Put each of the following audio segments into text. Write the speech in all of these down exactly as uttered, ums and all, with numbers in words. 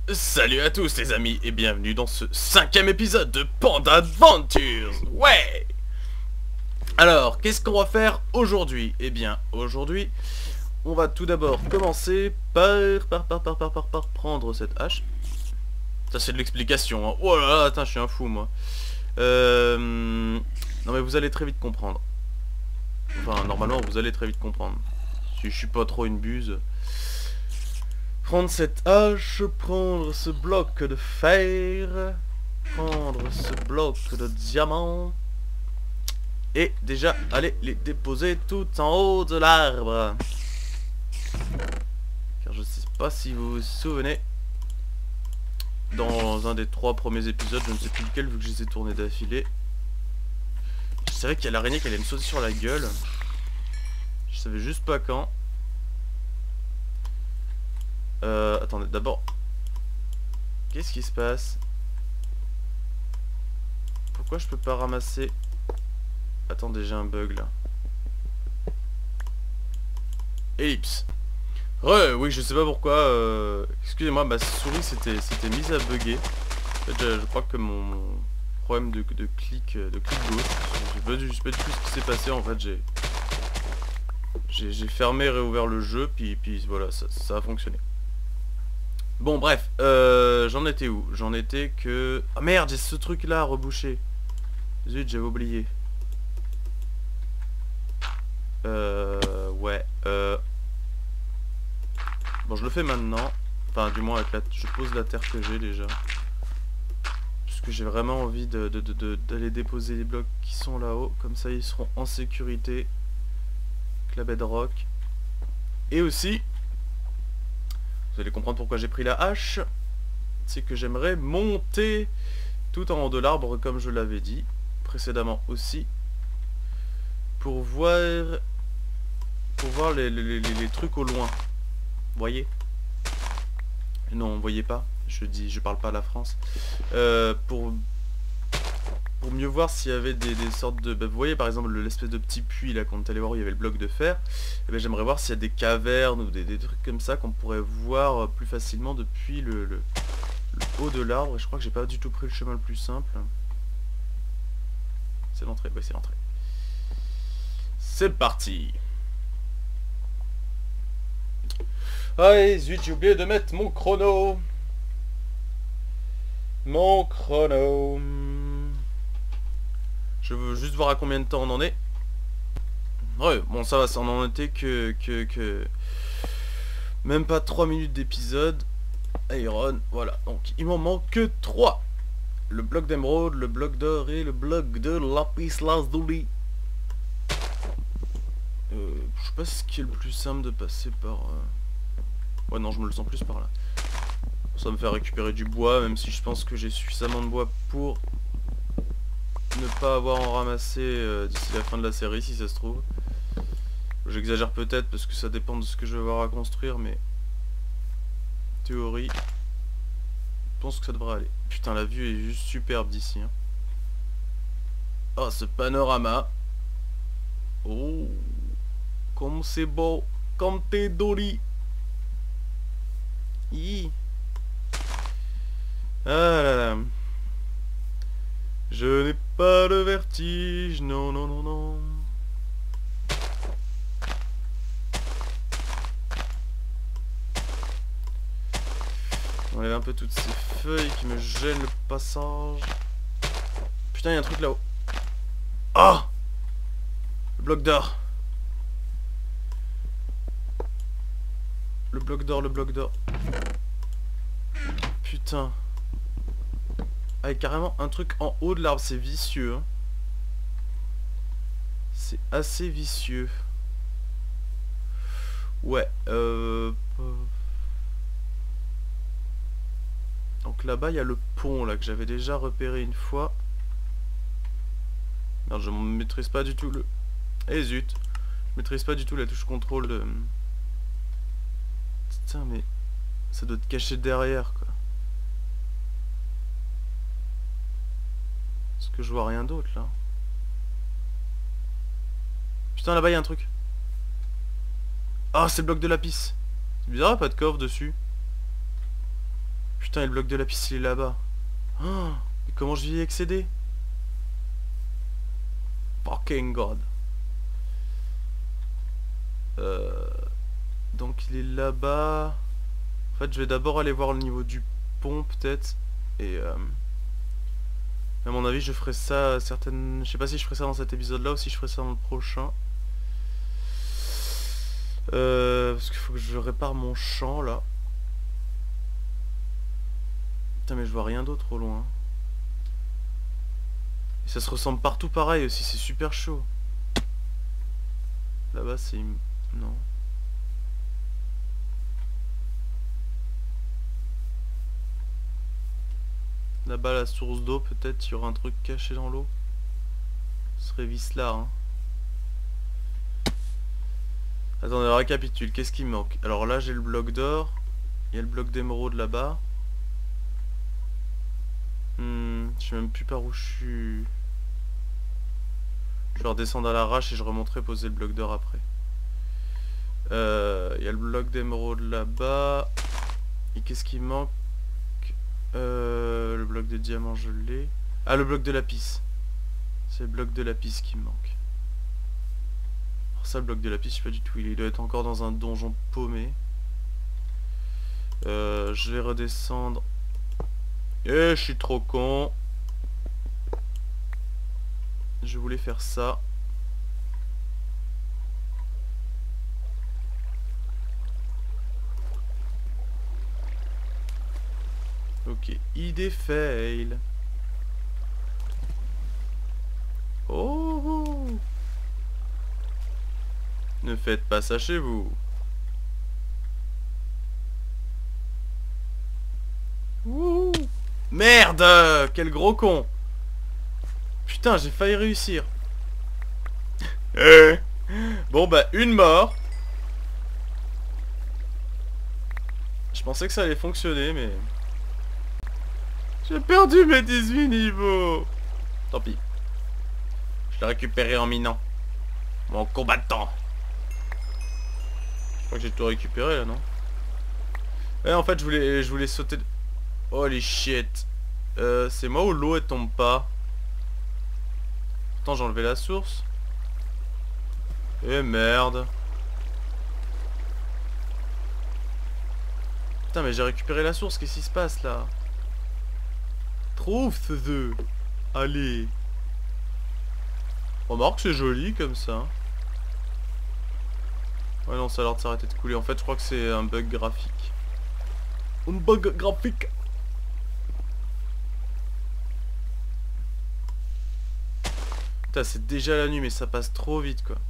Salut à tous les amis et bienvenue dans ce cinquième épisode de Panda Adventures. Ouais. Alors, qu'est-ce qu'on va faire aujourd'hui? Eh bien, aujourd'hui, on va tout d'abord commencer par, par, par, par, par, par, par prendre cette hache. Ça c'est de l'explication, hein. Oh là là, attends, je suis un fou moi. Euh... Non mais vous allez très vite comprendre. Enfin, normalement, vous allez très vite comprendre. Si je suis pas trop une buse. Prendre cette hache, prendre ce bloc de fer, prendre ce bloc de diamant, et déjà aller les déposer tout en haut de l'arbre. Car je sais pas si vous vous souvenez, dans un des trois premiers épisodes, je ne sais plus lequel vu que je les ai tournés d'affilée, je savais qu'il y a l'araignée qui allait me sauter sur la gueule. Je savais juste pas quand. Euh, attendez, d'abord, qu'est-ce qui se passe? Pourquoi je peux pas ramasser? Attendez, j'ai un bug là. Ellipse. Ouais, oui, je sais pas pourquoi. Euh... Excusez-moi, ma souris s'était s'était mise à bugger. En fait, je, je crois que mon, mon problème de, de clic de clic gauche. Je sais pas, du- je sais pas du tout ce qui s'est passé. En fait, j'ai j'ai fermé et réouvert le jeu, puis puis voilà, ça, ça a fonctionné. Bon bref, euh, j'en étais où? J'en étais que... Ah merde, j'ai ce truc là à reboucher. Zut, j'avais oublié. Euh... Ouais, euh... Bon, je le fais maintenant. Enfin, du moins, avec la... je pose la terre que j'ai déjà. Parce que j'ai vraiment envie de, de, de, de, d'aller déposer les blocs qui sont là-haut. Comme ça, ils seront en sécurité. Avec la bedrock. Et aussi... Vous allez comprendre pourquoi j'ai pris la hache. C'est que j'aimerais monter tout en haut de l'arbre comme je l'avais dit précédemment aussi. Pour voir... Pour voir les, les, les, les trucs au loin. Vous voyez? Non, vous voyez pas. Je dis, je parle pas à la France. Euh, pour... Pour mieux voir s'il y avait des, des sortes de... Bah, vous voyez par exemple l'espèce de petit puits là qu'on est allé voir où il y avait le bloc de fer. Et ben j'aimerais voir s'il y a des cavernes ou des, des trucs comme ça qu'on pourrait voir plus facilement depuis le, le, le haut de l'arbre. Et je crois que j'ai pas du tout pris le chemin le plus simple. C'est l'entrée, oui c'est l'entrée. C'est parti. Ah zut, j'ai oublié de mettre mon chrono. Mon chrono. Je veux juste voir à combien de temps on en est. Ouais, bon ça va, ça en était que, que, que... Même pas trois minutes d'épisode. Iron, voilà. Donc il m'en manque que trois. Le bloc d'émeraude, le bloc d'or et le bloc de lapis lazuli. Euh, je sais pas ce qui est le plus simple de passer par... Euh... Ouais non, je me le sens plus par là. Ça va me faire récupérer du bois, même si je pense que j'ai suffisamment de bois pour... ne pas avoir en ramassé euh, d'ici la fin de la série si ça se trouve. J'exagère peut-être parce que ça dépend de ce que je vais avoir à construire, mais théorie, je pense que ça devrait aller. Putain, la vue est juste superbe d'ici. Hein. Oh, ce panorama. Oh, comme c'est beau, comme t'es doli. Hi. Ah là là. Je n'ai pas le vertige, non, non, non, non. On enlève un peu toutes ces feuilles qui me gênent le passage. Putain, il y a un truc là-haut. Oh, le bloc d'or. Le bloc d'or, le bloc d'or. Putain. Ah, et carrément un truc en haut de l'arbre, c'est vicieux. Hein. C'est assez vicieux. Ouais, euh... Donc là-bas, il y a le pont là que j'avais déjà repéré une fois. Merde, je ne maîtrise pas du tout le... Eh zut. Je maîtrise pas du tout la touche contrôle de... Putain, mais... Ça doit être caché derrière, quoi. Parce que je vois rien d'autre, là. Putain, là-bas, il y a un truc. Ah, c'est le bloc de lapis. C'est bizarre, pas de coffre dessus. putain, et le bloc de lapis il est là-bas. Oh, mais comment je vais y accéder? Fucking god. Euh, donc il est là-bas. En fait, je vais d'abord aller voir le niveau du pont, peut-être. Et euh, à mon avis, je ferai ça certaines... Je sais pas si je ferai ça dans cet épisode-là ou si je ferai ça dans le prochain. Euh, parce qu'il faut que je répare mon champ, là. Putain, mais je vois rien d'autre au loin. Et ça se ressemble partout pareil aussi, c'est super chaud. Là-bas, c'est... Non. Là-bas, la source d'eau, peut-être, il y aura un truc caché dans l'eau. Ce serait Visla, hein. Attendez, on récapitule. Qu'est-ce qui me manque? Alors là, j'ai le bloc d'or. Il y a le bloc d'émeraude là-bas. Hmm, je sais même plus par où je suis. Je vais redescendre à l'arrache et je remonterai poser le bloc d'or après. Euh, il y a le bloc d'émeraude là-bas. Et qu'est-ce qui me manque? euh, Le bloc de diamant, je l'ai. Ah, le bloc de lapis. C'est le bloc de lapis qui me manque. Alors ça, le bloc de lapis, je sais pas du tout. Il doit être encore dans un donjon paumé. Euh, je vais redescendre. Et je suis trop con. Je voulais faire ça. Ok, idée fail. Oh, ne faites pas ça chez vous. Ouh. Merde, quel gros con. Putain, j'ai failli réussir. Bon bah, une mort. Je pensais que ça allait fonctionner, mais... J'ai perdu mes dix-huit niveaux. Tant pis. Je l'ai récupéré en minant. Mon combattant. Je crois que j'ai tout récupéré là, non? Ouais, en fait, je voulais, je voulais sauter... Holy shit. Euh, c'est moi où l'eau elle tombe pas? Pourtant j'ai enlevé la source. Eh merde. Putain, mais j'ai récupéré la source, qu'est-ce qui se passe là? Trouve ce œuf. Allez. Remarque, c'est joli comme ça. Ouais non, ça a l'air de s'arrêter de couler. En fait, je crois que c'est un bug graphique. Un bug graphique. Putain, c'est déjà la nuit, mais ça passe trop vite, quoi.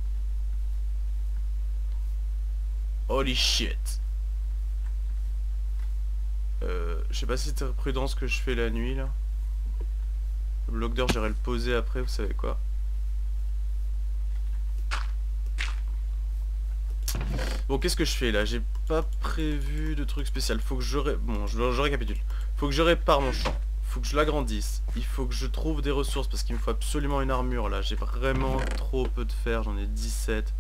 Holy shit. Euh, je sais pas si c'est prudent ce que je fais la nuit, là. Le bloc d'or, j'irai le poser après, vous savez quoi. Bon, qu'est-ce que je fais, là? J'ai pas prévu de truc spécial. Faut que je... Ré... Bon, je, je récapitule. Faut que je répare mon champ. Faut que je l'agrandisse. Il faut que je trouve des ressources parce qu'il me faut absolument une armure là. J'ai vraiment trop peu de fer, j'en ai dix-sept.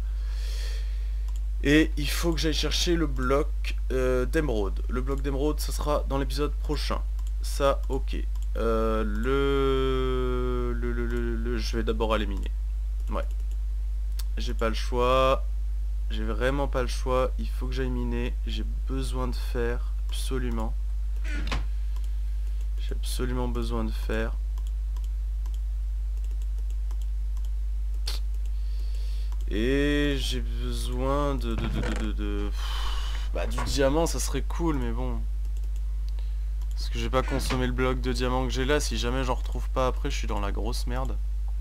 Et il faut que j'aille chercher le bloc euh, d'émeraude. Le bloc d'émeraude, ça sera dans l'épisode prochain. Ça, ok. Euh, le... Le, le, le... le... Je vais d'abord aller miner. Ouais. J'ai pas le choix. J'ai vraiment pas le choix. Il faut que j'aille miner. J'ai besoin de fer. Absolument. J'ai absolument besoin de fer. Et j'ai besoin de... de, de, de, de, de... Bah du diamant, ça serait cool, mais bon. Parce que j'ai pas consommé le bloc de diamant que j'ai là. Si jamais j'en retrouve pas après, je suis dans la grosse merde.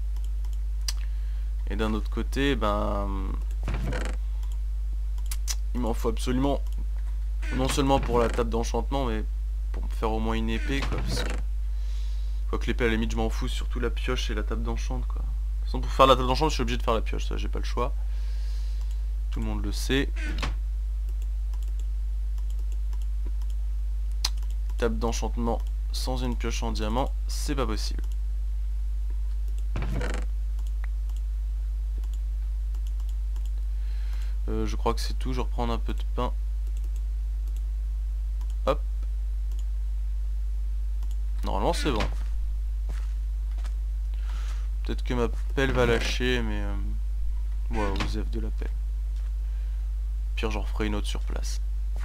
Et d'un autre côté, ben... il m'en faut absolument... Non seulement pour la table d'enchantement, mais... pour me faire au moins une épée, quoi. Parce que... Quoique l'épée, à la limite, je m'en fous. Surtout la pioche et la table d'enchant, quoi. De toute façon, pour faire la table d'enchant, je suis obligé de faire la pioche. Ça, j'ai pas le choix. Tout le monde le sait. Table d'enchantement sans une pioche en diamant, c'est pas possible. Euh, je crois que c'est tout. Je vais reprendre un peu de pain. Hop. Normalement c'est bon. Peut-être que ma pelle va lâcher, mais... Euh... Ouais, vous avez de la pelle. Pire, j'en referai une autre sur place.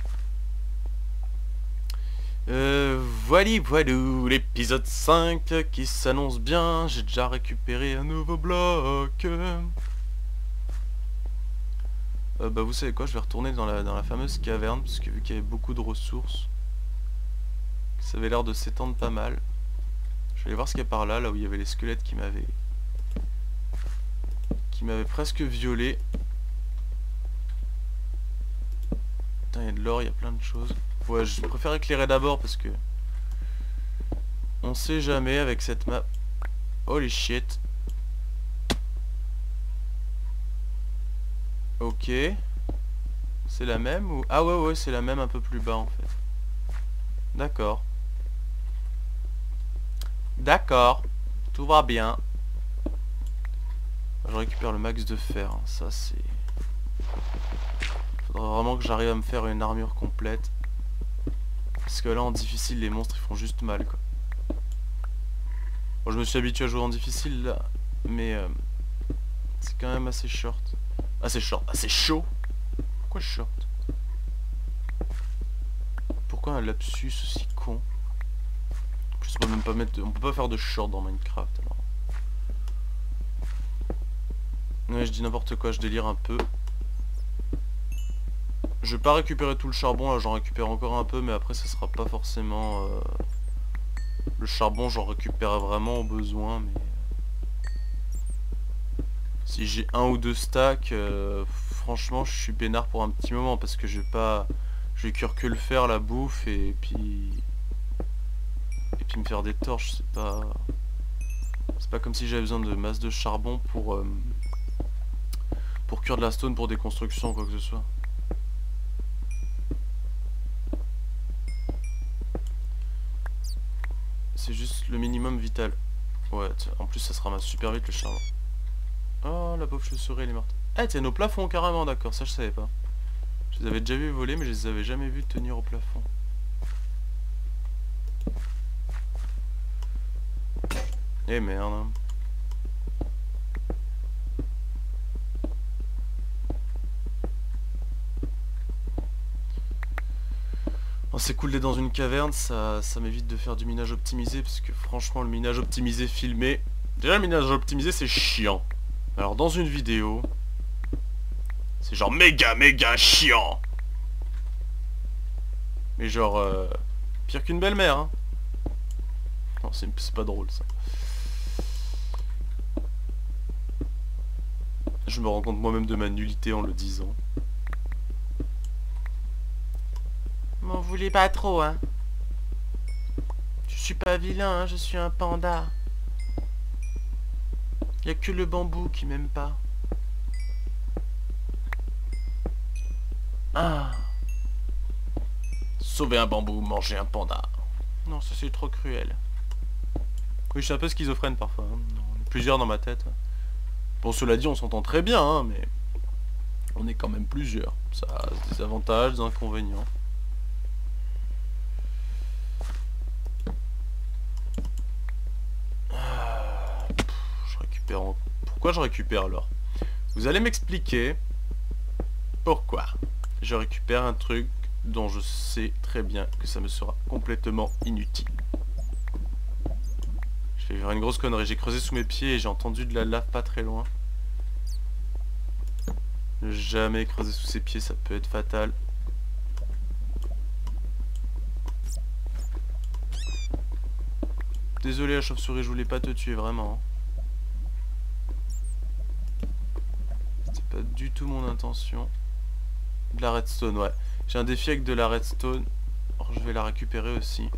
Euh, voilà, voilà, l'épisode cinq qui s'annonce bien. J'ai déjà récupéré un nouveau bloc. Euh, bah vous savez quoi, je vais retourner dans la, dans la fameuse caverne, parce que vu qu'il y avait beaucoup de ressources, ça avait l'air de s'étendre pas mal. Je vais aller voir ce qu'il y a par là, là où il y avait les squelettes qui m'avaient... qui m'avaient presque violé. Putain, il y a de l'or, il y a plein de choses. Ouais, je préfère éclairer d'abord parce que... on sait jamais avec cette map. Holy shit. Ok. C'est la même ou... Ah ouais ouais c'est la même un peu plus bas en fait. D'accord. D'accord. Tout va bien. Je récupère le max de fer. Hein. Ça c'est... Faudra vraiment que j'arrive à me faire une armure complète. Parce que là en difficile les monstres ils font juste mal quoi. Bon je me suis habitué à jouer en difficile là. Mais euh, c'est quand même assez short. Assez short, assez chaud. Pourquoi short? Pourquoi un lapsus aussi con? Je sais pas même pas mettre... On peut pas faire de short dans Minecraft alors. Ouais je dis n'importe quoi, je délire un peu. Je vais pas récupérer tout le charbon, là j'en récupère encore un peu, mais après ça sera pas forcément... Euh... Le charbon j'en récupère vraiment au besoin, mais... Si j'ai un ou deux stacks, euh, franchement je suis peinard pour un petit moment, parce que je vais pas... Je vais cuire que le fer, la bouffe, et puis... Et puis me faire des torches, c'est pas... C'est pas comme si j'avais besoin de masse de charbon pour... Euh... Pour cuire de la stone pour des constructions, quoi que ce soit. C'est juste le minimum vital. Ouais, en plus ça se ramasse super vite le charbon. Oh, la pauvre chauve-souris elle est morte. Ah, tiens, nos plafonds carrément, d'accord, ça je savais pas. Je les avais déjà vus voler, mais je les avais jamais vus tenir au plafond. Eh merde. Hein. Oh, c'est cool d'être dans une caverne, ça, ça m'évite de faire du minage optimisé, parce que franchement le minage optimisé filmé... Déjà le minage optimisé c'est chiant. Alors dans une vidéo... C'est genre méga méga chiant. Mais genre... Euh, pire qu'une belle-mère, hein. Non, c'est pas drôle ça. Je me rends compte moi-même de ma nullité en le disant. M'en voulez pas trop, hein. Je suis pas vilain, hein, je suis un panda. Y a que le bambou qui m'aime pas. Ah. Sauver un bambou, manger un panda. Non, ça c'est trop cruel. Oui, je suis un peu schizophrène parfois. Hein. On est plusieurs dans ma tête. Bon, cela dit, on s'entend très bien, hein, mais... On est quand même plusieurs. Ça a des avantages, des inconvénients. Pourquoi je récupère alors? Vous allez m'expliquer pourquoi je récupère un truc dont je sais très bien que ça me sera complètement inutile. Je vais faire une grosse connerie. J'ai creusé sous mes pieds et j'ai entendu de la lave pas très loin. Ne jamais creuser sous ses pieds, ça peut être fatal. Désolé la chauve-souris, je voulais pas te tuer vraiment. Pas du tout mon intention. De la redstone, ouais. J'ai un défi avec de la redstone. Alors je vais la récupérer aussi.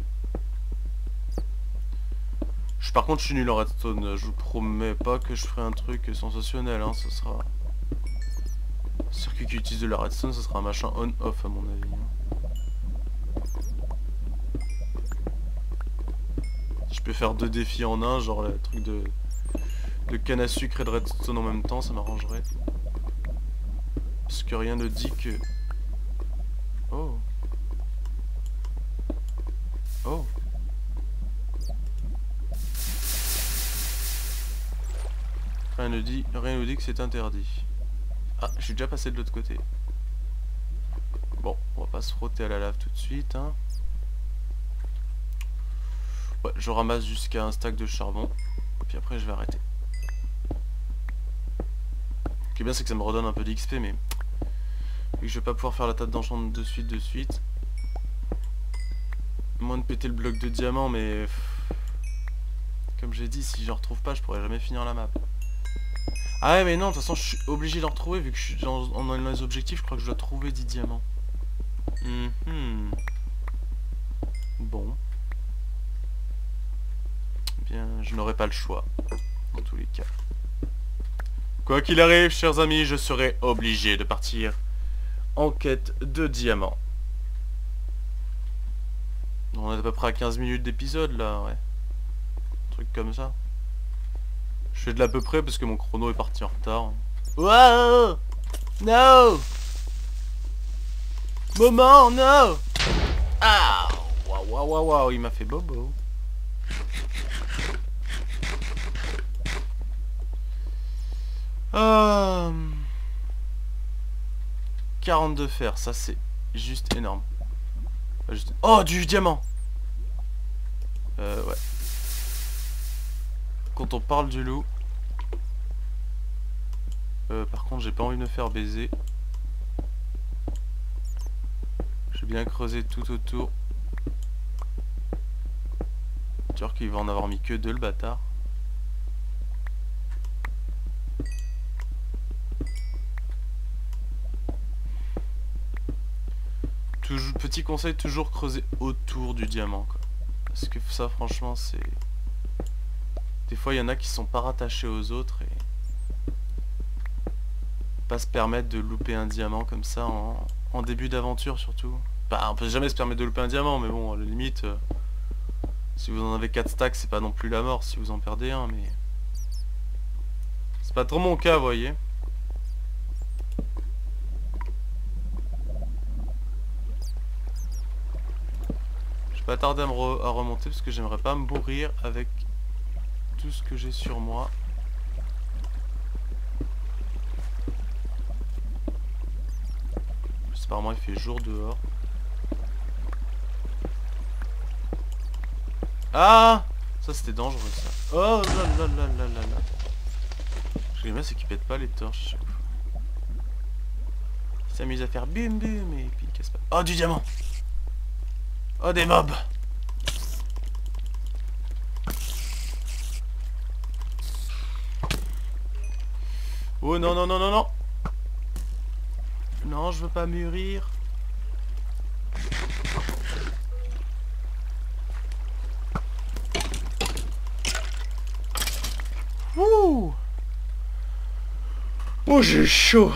Je, par contre je suis nul en redstone. Je vous promets pas que je ferai un truc sensationnel. Hein. Ce sera... Le circuit qui utilise de la redstone, ce sera un machin on-off à mon avis. Hein. Je peux faire deux défis en un, genre le truc de... de canne à sucre et de redstone en même temps, ça m'arrangerait. Parce que rien ne dit que... Oh. Oh. Rien ne dit, rien nous dit que c'est interdit. Ah, je suis déjà passé de l'autre côté. Bon, on va pas se frotter à la lave tout de suite, hein. Ouais, je ramasse jusqu'à un stack de charbon. Puis après, je vais arrêter. Ce qui est bien, c'est que ça me redonne un peu d'X P, mais... Vu que je vais pas pouvoir faire la table d'enchant de suite, de suite. Moins de péter le bloc de diamant, mais... Comme j'ai dit, si je le retrouve pas, je pourrais jamais finir la map. Ah ouais, mais non, de toute façon, je suis obligé de le retrouver, vu que je suis dans, dans les objectifs, je crois que je dois trouver dix diamants. Mm-hmm. Bon. Bien, je n'aurai pas le choix, dans tous les cas. Quoi qu'il arrive, chers amis, je serai obligé de partir en quête de diamants. On est à peu près à quinze minutes d'épisode, là, ouais. Un truc comme ça. Je fais de l'à peu près parce que mon chrono est parti en retard. Wow! No! Moment, no! Ah! Waouh, waouh, waouh, waouh, il m'a fait bobo. Euh... quarante-deux fer, ça c'est juste énorme. Juste... Oh, du diamant! Euh, ouais. Quand on parle du loup... Euh, par contre, j'ai pas envie de me faire baiser. J'ai bien creusé tout autour. Tu vois qu'il va en avoir mis que deux, le bâtard. Toujours, petit conseil, toujours creuser autour du diamant, quoi. Parce que ça, franchement, c'est... Des fois, il y en a qui sont pas rattachés aux autres et... Pas se permettre de louper un diamant comme ça en, en début d'aventure, surtout. Bah, on peut jamais se permettre de louper un diamant, mais bon, à la limite... Euh, si vous en avez quatre stacks, c'est pas non plus la mort si vous en perdez un, mais... C'est pas trop mon cas, vous voyez. Pas tarder à, me re à remonter parce que j'aimerais pas me bourrir avec tout ce que j'ai sur moi. Apparemment il fait jour dehors. Ah, ça c'était dangereux ça. Oh là là là là là là. Ce que j'aime bien c'est qu'il pète pas les torches à chaque fois. Il s'amuse à faire bum bum et puis il casse pas. Oh, du diamant. Oh, des mobs. Oh non non non non non. Non, je veux pas mûrir. Ouh. Oh, j'ai chaud.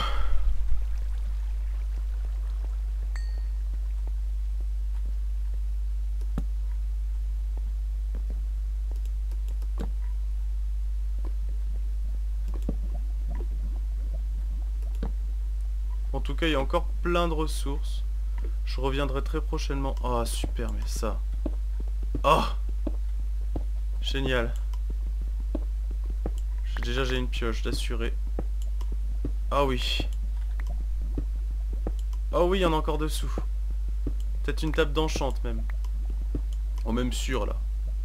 En tout cas, il y a encore plein de ressources. Je reviendrai très prochainement. Oh, super, mais ça... Oh, génial. Déjà, j'ai une pioche d'assuré. Ah oui. Oh oui, il y en a encore dessous. Peut-être une table d'enchante, même. Oh, même sûr, là.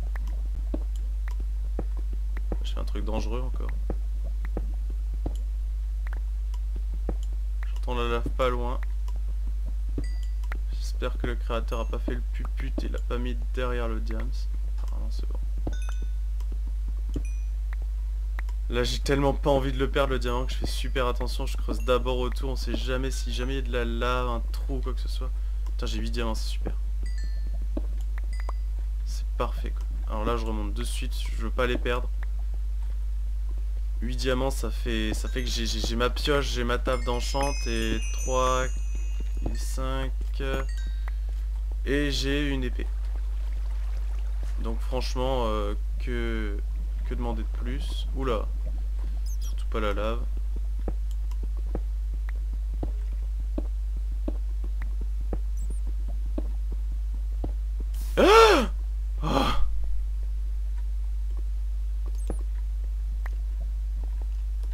J'ai fait un truc dangereux, encore. On la lave pas loin. J'espère que le créateur a pas fait le puput et l'a pas mis derrière le diams. Apparemment c'est bon. Là j'ai tellement pas envie de le perdre le diamant que je fais super attention. Je creuse d'abord autour. On sait jamais si jamais il y a de la lave, un trou ou quoi que ce soit. Putain, j'ai huit diamants, c'est super. C'est parfait quoi. Alors là je remonte de suite, je veux pas les perdre. huit diamants, ça fait ça fait que j'ai ma pioche, j'ai ma table d'enchante et trois et cinq et j'ai une épée. Donc franchement euh, que que demander de plus. Oula, surtout pas la lave. Ah, oh.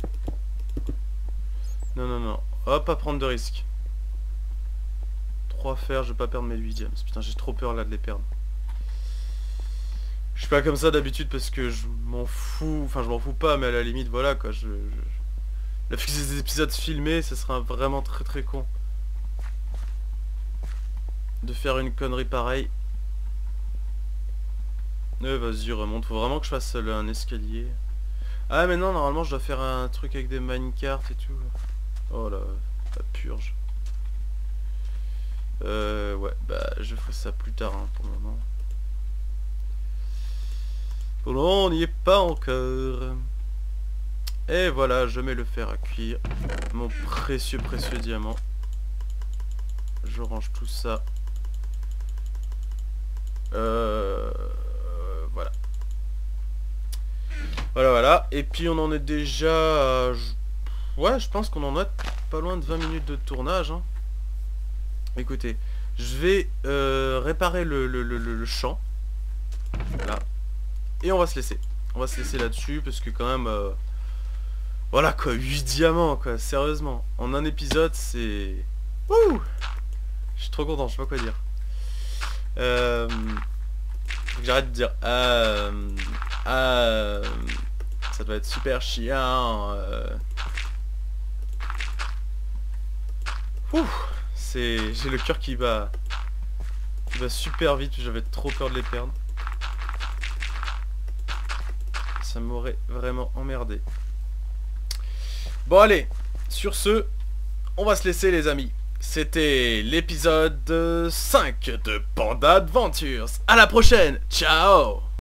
On va pas prendre de risques. trois fers, je vais pas perdre mes huit diams. Putain, j'ai trop peur là de les perdre. Je suis pas comme ça d'habitude parce que je m'en fous. Enfin, je m'en fous pas, mais à la limite, voilà quoi. Je, je... La fait que ces épisodes filmés, ça sera vraiment très très con de faire une connerie pareille. Euh, vas-y, remonte. Faut vraiment que je fasse là, un escalier. Ah, mais non, normalement, je dois faire un truc avec des minecarts et tout. Oh là, la purge. Euh, ouais, bah, je ferai ça plus tard, hein, pour le moment. Pour le moment, on n'y est pas encore. Et voilà, je mets le fer à cuire. Mon précieux, précieux diamant. Je range tout ça. Euh... Voilà. Voilà, voilà. Et puis on en est déjà... à... Ouais, je pense qu'on en a pas loin de vingt minutes de tournage. Hein. Écoutez, je vais euh, réparer le, le, le, le champ. Là. Et on va se laisser. On va se laisser là-dessus parce que quand même... Euh... Voilà quoi, huit diamants quoi, sérieusement. En un épisode, c'est... Ouh, je suis trop content, je sais pas quoi dire. Euh... Faut que j'arrête de dire... Euh... Euh... Ça doit être super chiant. Euh... Ouh, c'est... J'ai le cœur qui va... qui va super vite, j'avais trop peur de les perdre. Ça m'aurait vraiment emmerdé. Bon allez, sur ce, on va se laisser les amis. C'était l'épisode cinq de Panda Adventures. À la prochaine, ciao.